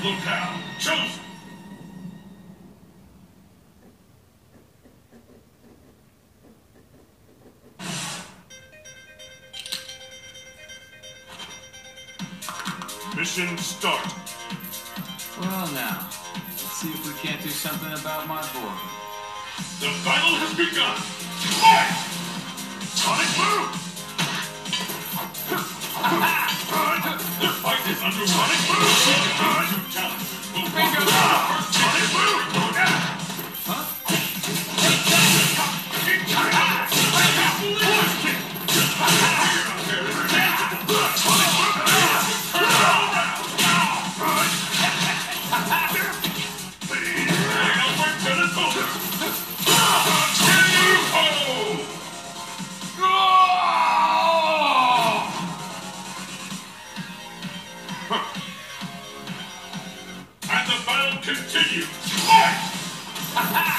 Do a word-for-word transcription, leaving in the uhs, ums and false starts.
Locale chosen. Mission start. Well now, let's see if we can't do something about my board. The battle has begun. Fight! Sonic Boom! The fight is under Sonic Boom! Two talents will Bingo! Sonic Boom! Huh? And the battle continues. Fight!